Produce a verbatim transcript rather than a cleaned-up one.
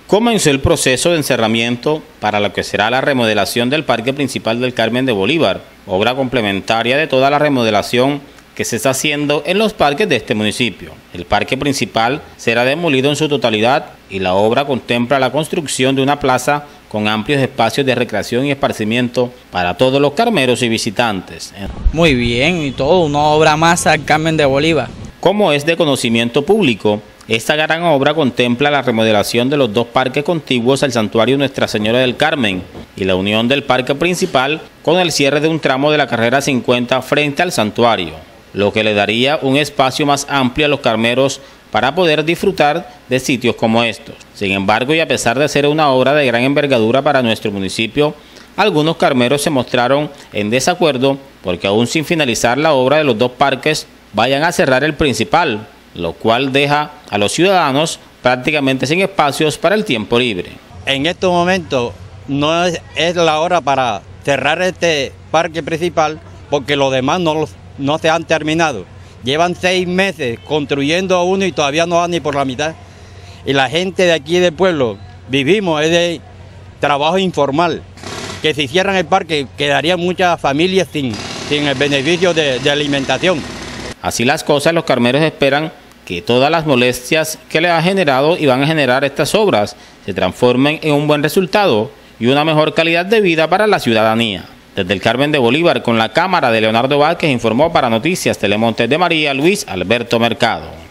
Comenzó el proceso de encerramiento para lo que será la remodelación del Parque Principal del Carmen de Bolívar, obra complementaria de toda la remodelación que se está haciendo en los parques de este municipio. El parque principal será demolido en su totalidad y la obra contempla la construcción de una plaza con amplios espacios de recreación y esparcimiento para todos los carmeros y visitantes. Muy bien, y todo, una obra más al Carmen de Bolívar. Como es de conocimiento público, esta gran obra contempla la remodelación de los dos parques contiguos al santuario Nuestra Señora del Carmen y la unión del parque principal con el cierre de un tramo de la carrera cincuenta frente al santuario, lo que le daría un espacio más amplio a los carmeros para poder disfrutar de sitios como estos. Sin embargo, y a pesar de ser una obra de gran envergadura para nuestro municipio, algunos carmeros se mostraron en desacuerdo porque aún sin finalizar la obra de los dos parques vayan a cerrar el principal, lo cual deja a los ciudadanos prácticamente sin espacios para el tiempo libre. En estos momentos no es, es la hora para cerrar este parque principal porque los demás no, los, no se han terminado. Llevan seis meses construyendo uno y todavía no van ni por la mitad. Y la gente de aquí del pueblo vivimos es de trabajo informal. Que si cierran el parque quedarían muchas familias sin, sin el beneficio de, de alimentación. Así las cosas, los carmeros esperan que todas las molestias que le ha generado y van a generar estas obras se transformen en un buen resultado y una mejor calidad de vida para la ciudadanía. Desde el Carmen de Bolívar, con la cámara de Leonardo Vázquez, informó para Noticias Telemontes de María, Luis Alberto Mercado.